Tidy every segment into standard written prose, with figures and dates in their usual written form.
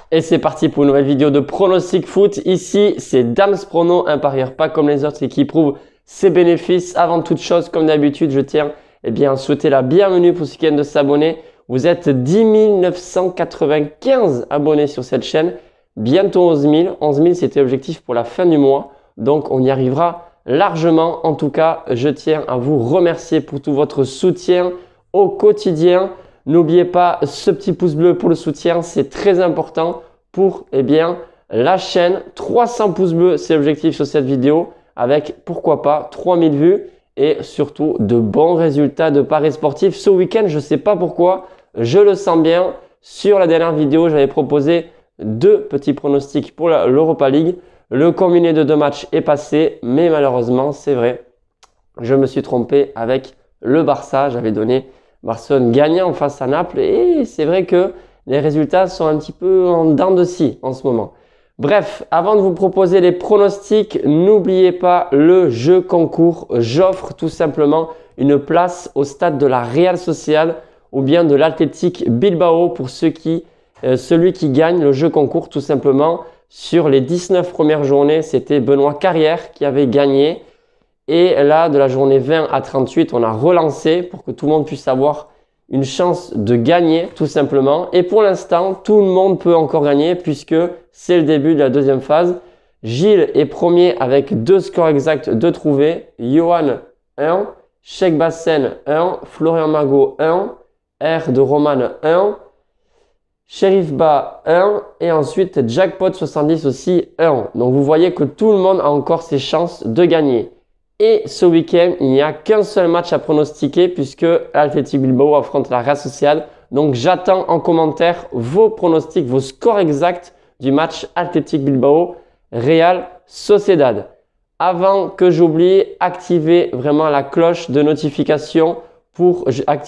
Et c'est parti pour une nouvelle vidéo de pronostic foot. Ici, c'est Dams Prono, un parieur pas comme les autres et qui prouve ses bénéfices. Avant toute chose, comme d'habitude, je tiens à souhaiter la bienvenue pour ceux qui viennent de s'abonner. Vous êtes 10 995 abonnés sur cette chaîne. Bientôt 11 000. 11 000, c'était l'objectif pour la fin du mois. Donc, on y arrivera largement. En tout cas, je tiens à vous remercier pour tout votre soutien au quotidien. N'oubliez pas ce petit pouce bleu pour le soutien, c'est très important pour la chaîne. 300 pouces bleus, c'est l'objectif sur cette vidéo avec pourquoi pas 3000 vues et surtout de bons résultats de paris sportifs. Ce week-end, je ne sais pas pourquoi, je le sens bien. Sur la dernière vidéo, j'avais proposé 2 petits pronostics pour l'Europa League. Le combiné de 2 matchs est passé, mais malheureusement, c'est vrai, je me suis trompé avec le Barça. J'avais donné Barcelone gagnant face à Naples et c'est vrai que les résultats sont un petit peu en dents de scie en ce moment. Bref, avant de vous proposer les pronostics, n'oubliez pas le jeu concours. J'offre tout simplement une place au stade de la Real Sociedad ou bien de l'Athletic Bilbao pour celui qui gagne le jeu concours tout simplement. Sur les 19 premières journées, c'était Benoît Carrière qui avait gagné. Et là, de la journée 20 à 38, on a relancé pour que tout le monde puisse avoir une chance de gagner tout simplement. Et pour l'instant, tout le monde peut encore gagner puisque c'est le début de la deuxième phase. Gilles est premier avec 2 scores exacts de trouver. Johan 1, Cheikh Bassen 1, Florian Magot 1, R de Roman 1, Sheriff Ba 1 et ensuite Jackpot 70 aussi 1. Donc vous voyez que tout le monde a encore ses chances de gagner. Et ce week-end, il n'y a qu'un seul match à pronostiquer puisque l'Athletic Bilbao affronte la Real Sociedad. Donc j'attends en commentaire vos pronostics, vos scores exacts du match Athletic Bilbao Real Sociedad. Avant que j'oublie, activez vraiment la cloche de notification pour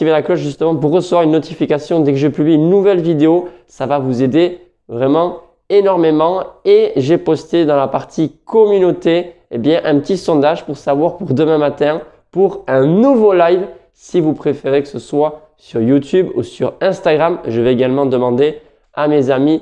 recevoir une notification dès que je publie une nouvelle vidéo. Ça va vous aider vraiment énormément. Et j'ai posté dans la partie communauté un petit sondage pour savoir pour demain matin pour un nouveau live si vous préférez que ce soit sur YouTube ou sur Instagram. Je vais également demander à mes amis,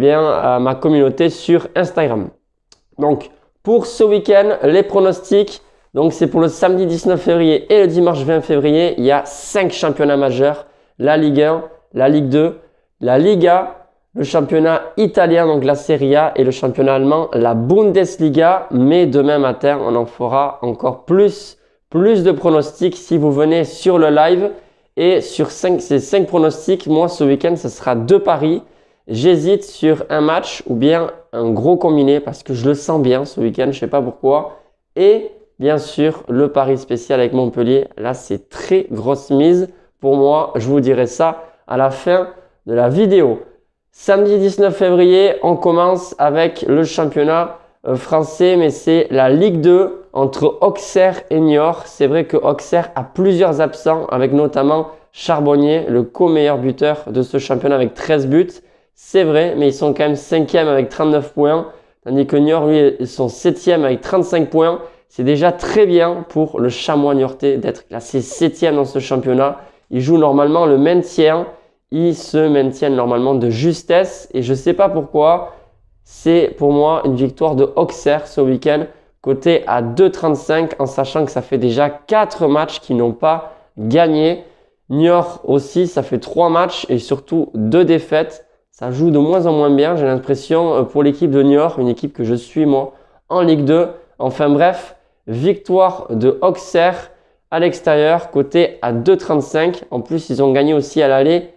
à ma communauté sur Instagram. Donc pour ce week-end, les pronostics, donc c'est pour le samedi 19 février et le dimanche 20 février, il y a 5 championnats majeurs, la Ligue 1, la Ligue 2, la Liga, le championnat italien, donc la Serie A, et le championnat allemand, la Bundesliga. Mais demain matin, on en fera encore plus de pronostics si vous venez sur le live. Et sur ces 5 pronostics, moi ce week-end, ce sera 2 paris. J'hésite sur un match ou bien un gros combiné parce que je le sens bien ce week-end, je ne sais pas pourquoi. Et bien sûr, le pari spécial avec Montpellier. Là, c'est très grosse mise pour moi. Je vous dirai ça à la fin de la vidéo. Samedi 19 février, on commence avec le championnat français, mais c'est la Ligue 2 entre Auxerre et Niort. C'est vrai que Auxerre a plusieurs absents, avec notamment Charbonnier, le co-meilleur buteur de ce championnat avec 13 buts. C'est vrai, mais ils sont quand même 5e avec 39 points, tandis que Niort, lui, ils sont 7e avec 35 points. C'est déjà très bien pour le Chamois niortais d'être classé 7e dans ce championnat. Il joue normalement le maintien. Ils se maintiennent normalement de justesse et je ne sais pas pourquoi. C'est pour moi une victoire de Auxerre ce week-end, coté à 2,35 en sachant que ça fait déjà 4 matchs qu'ils n'ont pas gagné. Niort aussi, ça fait 3 matchs et surtout 2 défaites. Ça joue de moins en moins bien, j'ai l'impression, pour l'équipe de Niort, une équipe que je suis moi en Ligue 2. Enfin bref, victoire de Auxerre à l'extérieur, coté à 2,35. En plus, ils ont gagné aussi à l'aller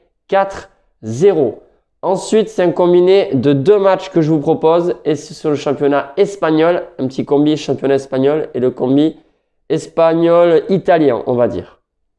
4-0. Ensuite, c'est un combiné de 2 matchs que je vous propose et c'est sur le championnat espagnol, un petit combi championnat espagnol et le combi espagnol-italien, on va dire.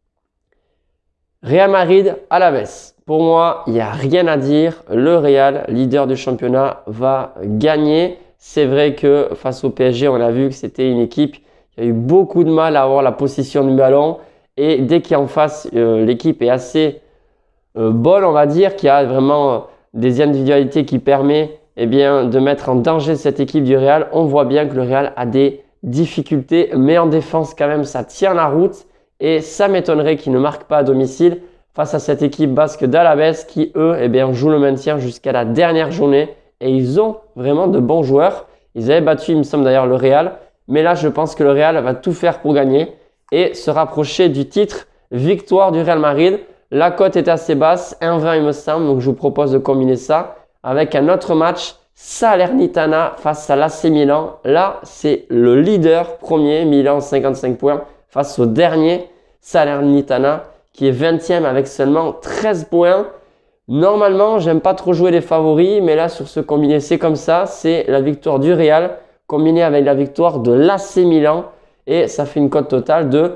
Real Madrid à Alaves. Pour moi, il n'y a rien à dire. Le Real, leader du championnat, va gagner. C'est vrai que face au PSG, on a vu que c'était une équipe qui a eu beaucoup de mal à avoir la possession du ballon et dès qu'il y a en face, l'équipe est assez bonne, on va dire, qui a vraiment des individualités qui permet de mettre en danger cette équipe du Real. On voit bien que le Real a des difficultés, mais en défense quand même ça tient la route et ça m'étonnerait qu'il ne marque pas à domicile face à cette équipe basque d'Alavés qui, eux, eh bien, jouent le maintien jusqu'à la dernière journée. Et ils ont vraiment de bons joueurs. Ils avaient battu, il me semble d'ailleurs, le Real. Mais là, je pense que le Real va tout faire pour gagner et se rapprocher du titre. Victoire du Real Madrid. La cote est assez basse, 1,20 il me semble. Donc, je vous propose de combiner ça avec un autre match. Salernitana face à l'AC Milan. Là, c'est le leader premier, Milan 55 points, face au dernier Salernitana qui est 20e avec seulement 13 points. Normalement, j'aime pas trop jouer les favoris, mais là, sur ce combiné, c'est comme ça. C'est la victoire du Real combinée avec la victoire de l'AC Milan et ça fait une cote totale de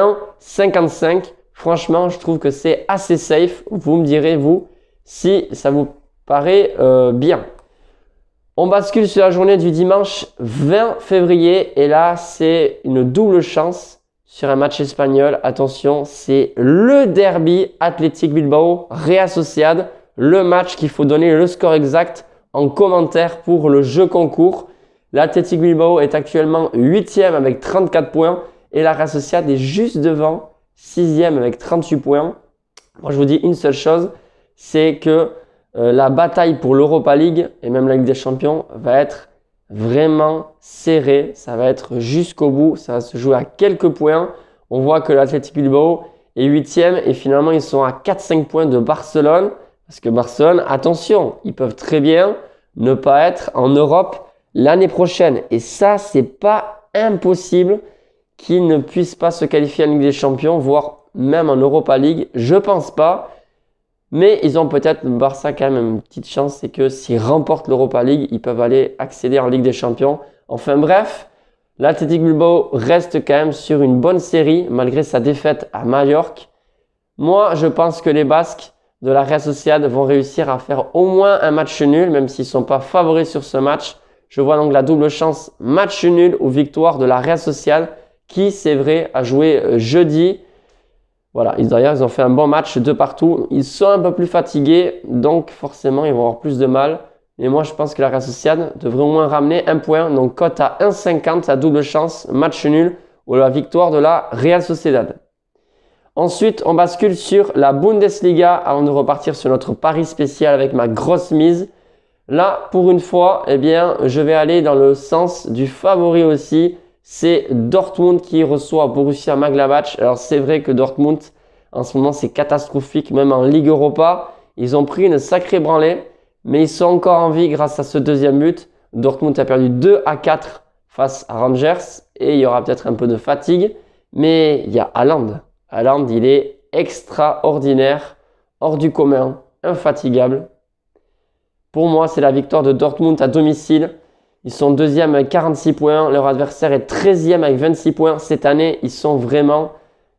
1,55. Franchement, je trouve que c'est assez safe. Vous me direz, vous, si ça vous paraît bien. On bascule sur la journée du dimanche 20 février et là, c'est une double chance sur un match espagnol. Attention, c'est le derby Athletic Bilbao Real Sociedad. Le match qu'il faut donner le score exact en commentaire pour le jeu concours. L'Athletic Bilbao est actuellement 8e avec 34 points et la Real Sociedad est juste devant, 6e avec 38 points. Moi, je vous dis une seule chose, c'est que la bataille pour l'Europa League et même la Ligue des Champions va être vraiment serrée. Ça va être jusqu'au bout. Ça va se jouer à quelques points. On voit que l'Athletic Bilbao est 8e et finalement ils sont à 4-5 points de Barcelone. Parce que Barcelone, attention, ils peuvent très bien ne pas être en Europe l'année prochaine. Et ça, c'est pas impossible qu'ils ne puissent pas se qualifier en Ligue des Champions, voire même en Europa League. Je pense pas. Mais ils ont peut-être, le Barça quand même une petite chance, c'est que s'ils remportent l'Europa League, ils peuvent aller accéder en Ligue des Champions. Enfin bref, l'Athletic Bilbao reste quand même sur une bonne série malgré sa défaite à Majorque. Moi, je pense que les Basques de la Real Sociedad vont réussir à faire au moins un match nul, même s'ils ne sont pas favoris sur ce match. Je vois donc la double chance match nul ou victoire de la Real Sociedad qui, c'est vrai, a joué jeudi. Voilà, d'ailleurs, ils ont fait un bon match de partout. Ils sont un peu plus fatigués, donc forcément, ils vont avoir plus de mal. Mais moi, je pense que la Real Sociedad devrait au moins ramener un point. Donc, cote à 1,50, à double chance, match nul ou la victoire de la Real Sociedad. Ensuite, on bascule sur la Bundesliga avant de repartir sur notre pari spécial avec ma grosse mise. Là, pour une fois, eh bien, je vais aller dans le sens du favori aussi. C'est Dortmund qui reçoit Borussia Mönchengladbach. Alors c'est vrai que Dortmund, en ce moment, c'est catastrophique, même en Ligue Europa. Ils ont pris une sacrée branlée, mais ils sont encore en vie grâce à ce deuxième but. Dortmund a perdu 2-4 face à Rangers et il y aura peut-être un peu de fatigue. Mais il y a Haaland. Haaland, il est extraordinaire, hors du commun, infatigable. Pour moi, c'est la victoire de Dortmund à domicile. Ils sont deuxième avec 46 points. Leur adversaire est 13e avec 26 points. Cette année, ils sont vraiment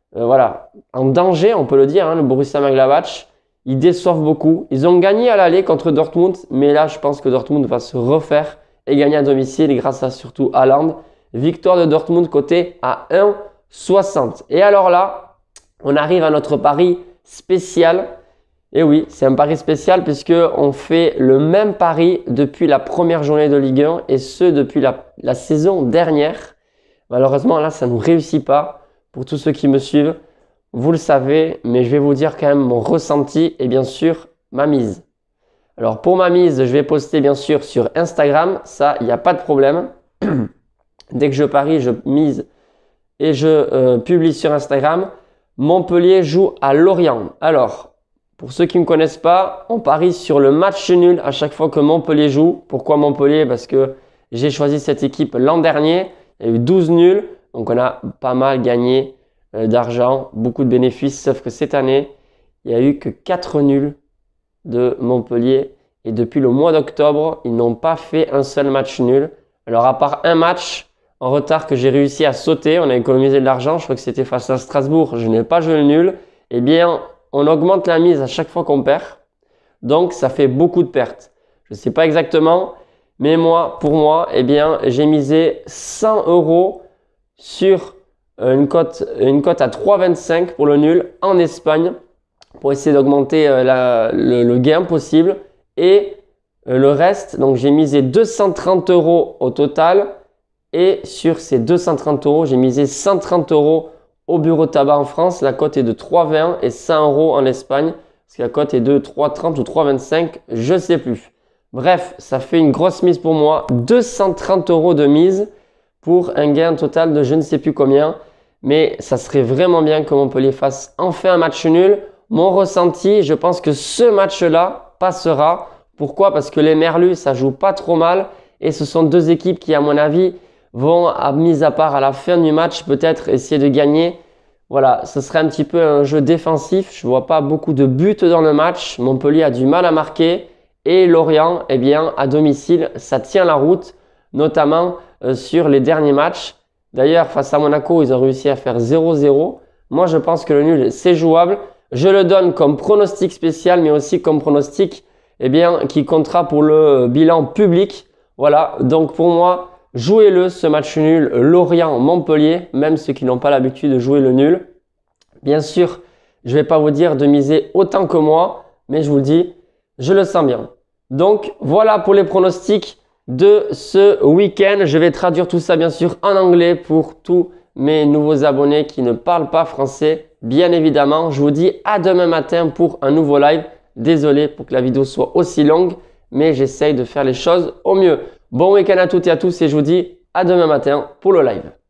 en danger, on peut le dire, le Borussia Mönchengladbach. Ils déçoivent beaucoup. Ils ont gagné à l'aller contre Dortmund. Mais là, je pense que Dortmund va se refaire et gagner à domicile grâce à surtout Haaland. Victoire de Dortmund côté à 1,60. Et alors là, on arrive à notre pari spécial. Et oui, c'est un pari spécial puisque on fait le même pari depuis la première journée de Ligue 1 et ce depuis la saison dernière. Malheureusement, là, ça ne nous réussit pas. Pour tous ceux qui me suivent, vous le savez, mais je vais vous dire quand même mon ressenti et bien sûr ma mise. Alors pour ma mise, je vais poster bien sûr sur Instagram. Ça, il n'y a pas de problème. Dès que je parie, je mise et je publie sur Instagram. Montpellier joue à Lorient. Alors, pour ceux qui ne me connaissent pas, on parie sur le match nul à chaque fois que Montpellier joue. Pourquoi Montpellier? Parce que j'ai choisi cette équipe l'an dernier. Il y a eu 12 nuls. Donc, on a pas mal gagné d'argent, beaucoup de bénéfices. Sauf que cette année, il n'y a eu que 4 nuls de Montpellier. Et depuis le mois d'octobre, ils n'ont pas fait un seul match nul. Alors, à part un match en retard que j'ai réussi à sauter, on a économisé de l'argent. Je crois que c'était face à Strasbourg. Je n'ai pas joué le nul. Eh bien, on augmente la mise à chaque fois qu'on perd. Donc, ça fait beaucoup de pertes. Je ne sais pas exactement, mais pour moi, eh bien, j'ai misé 100 € sur une cote à 3,25 pour le nul en Espagne pour essayer d'augmenter le gain possible. Et le reste, donc j'ai misé 230 € au total. Et sur ces 230 €, j'ai misé 130 € au bureau de tabac en France. La cote est de 3,20 et 100 € en Espagne. Parce que la cote est de 3,30 ou 3,25, je ne sais plus. Bref, ça fait une grosse mise pour moi. 230 € de mise pour un gain total de je ne sais plus combien. Mais ça serait vraiment bien que Montpellier fasse enfin un match nul. Mon ressenti, je pense que ce match-là passera. Pourquoi? Parce que les Merlus, ça joue pas trop mal. Et ce sont deux équipes qui, à mon avis, vont, mis à part à la fin du match, peut-être essayer de gagner. Voilà, ce serait un petit peu un jeu défensif. Je ne vois pas beaucoup de buts dans le match. Montpellier a du mal à marquer. Et Lorient, eh bien, à domicile, ça tient la route, notamment sur les derniers matchs. D'ailleurs, face à Monaco, ils ont réussi à faire 0-0. Moi, je pense que le nul, c'est jouable. Je le donne comme pronostic spécial, mais aussi comme pronostic eh bien, qui comptera pour le bilan public. Voilà, donc pour moi, jouez-le, ce match nul Lorient-Montpellier, même ceux qui n'ont pas l'habitude de jouer le nul. Bien sûr, je ne vais pas vous dire de miser autant que moi, mais je vous le dis, je le sens bien. Donc, voilà pour les pronostics de ce week-end. Je vais traduire tout ça bien sûr en anglais pour tous mes nouveaux abonnés qui ne parlent pas français. Bien évidemment, je vous dis à demain matin pour un nouveau live. Désolé pour que la vidéo soit aussi longue, mais j'essaye de faire les choses au mieux. Bon week-end à toutes et à tous et je vous dis à demain matin pour le live.